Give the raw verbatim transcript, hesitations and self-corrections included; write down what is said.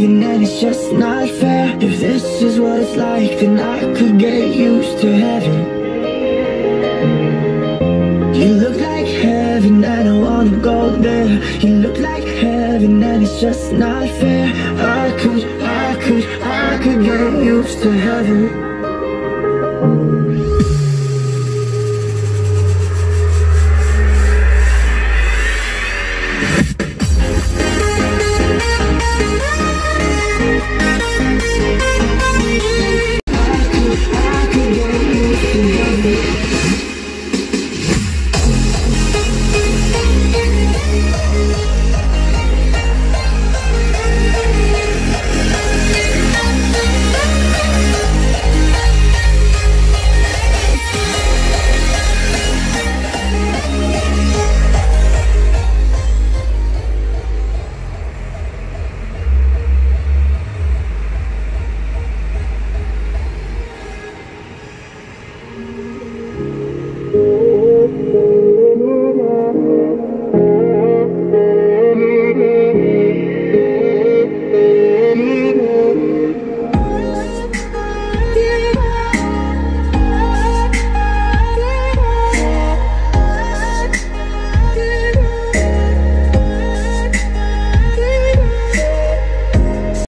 heaven and it's just not fair. If this is what it's like, then I could get used to heaven. You look like heaven and I wanna go there. You look like heaven and it's just not fair. I could, I could, I could get used to heaven.